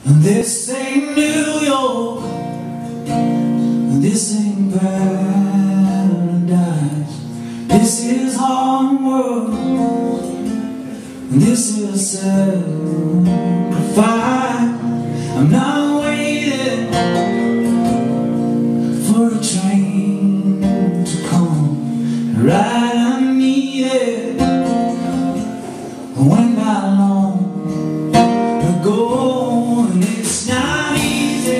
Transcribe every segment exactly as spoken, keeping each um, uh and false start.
This ain't New York, this ain't paradise. This is hard work, this is sacrifice. I'm not waiting for a train to come right. I need it when not long ago. It's not easy,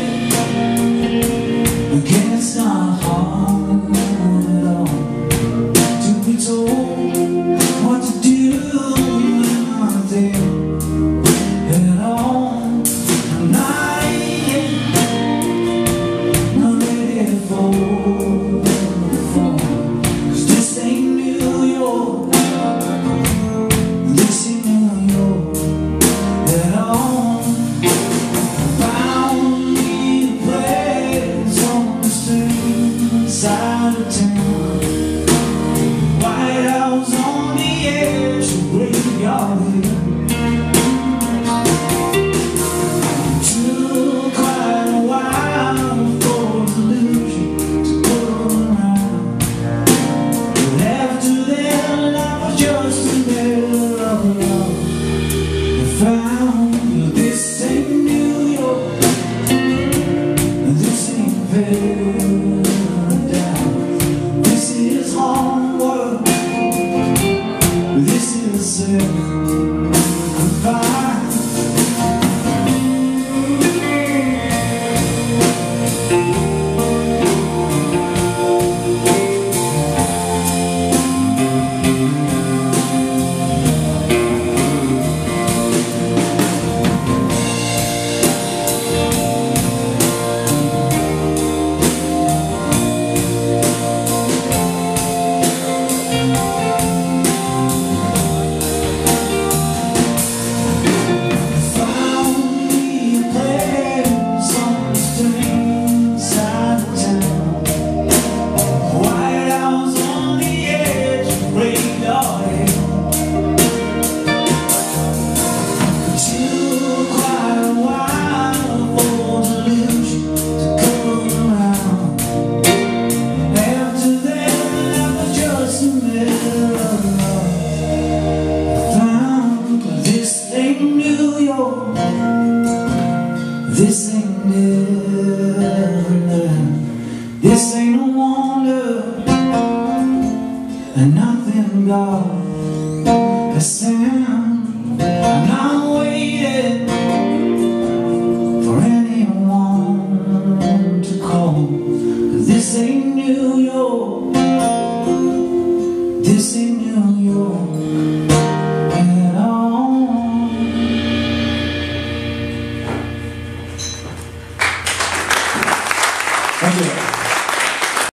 again it's not hard at all to be told what to do and nothing at all. I'm not eating, not ready for the fall, 'cause this ain't New York, this ain't New York at all. Side of town, White House on the edge of Graveyard Hill. Took quite a while for illusion to come around, but after that life was just a matter of love. I found this ain't New York, this ain't Paris. This is it, goodbye. This ain't Neverland, this ain't a wonder, and nothing God has sent. I'm not waiting for anyone to call. This ain't New York, this ain't